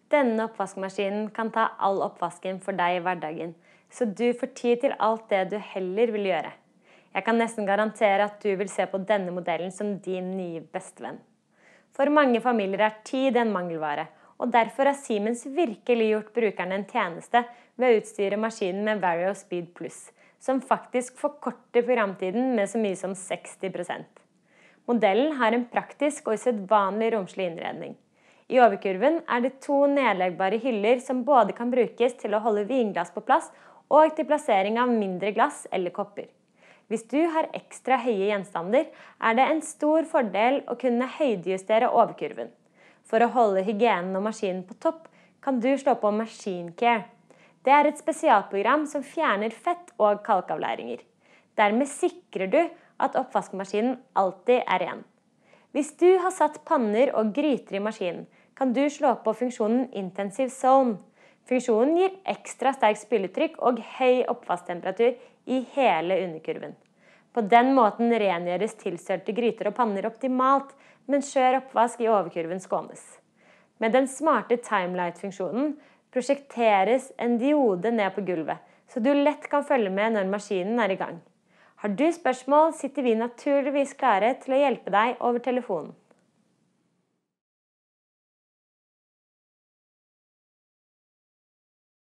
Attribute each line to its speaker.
Speaker 1: Denne oppvaskmaskinen kan ta all oppvasken for deg i hverdagen, så du får tid til alt det du heller vil gjøre. Jeg kan nesten garantere at du vil se på denne modellen som din nye bestevenn. For mange familier er tid en mangelvare, og derfor har Siemens virkelig gjort brukerne en tjeneste ved å utstyre maskinen med Vario Speed Plus, som faktisk forkorter programtiden med så mye som 60%. Modellen har en praktisk og usedvanlig romslig innredning. I overkurven er det 2 nedleggbare hyller som både kan brukes til å holde vinglass på plass og til plassering av mindre glass eller kopper. Hvis du har ekstra høye gjenstander, er det en stor fordel å kunne høydejustere overkurven. For å holde hygienen og maskinen på topp, kan du slå på Machine Care. Det er et spesialprogram som fjerner fett og kalkavlæringer. Dermed sikrer du at oppvaskmaskinen alltid er ren. Hvis du har satt panner og gryter i maskinen, kan du slå på funksjonen Intensive Zone. Funksjonen gir ekstra sterkt spyletrykk og høy oppvasktemperatur i hele underkurven. På den måten rengjøres tilsørte gryter og panner optimalt, mens skjør oppvask i overkurven skånes. Med den smarte Timelight-funksjonen prosjekteres en diode ned på gulvet, så du lett kan følge med når maskinen er i gang. Har du spørsmål, sitter vi naturligvis klare til å hjelpe deg over telefonen.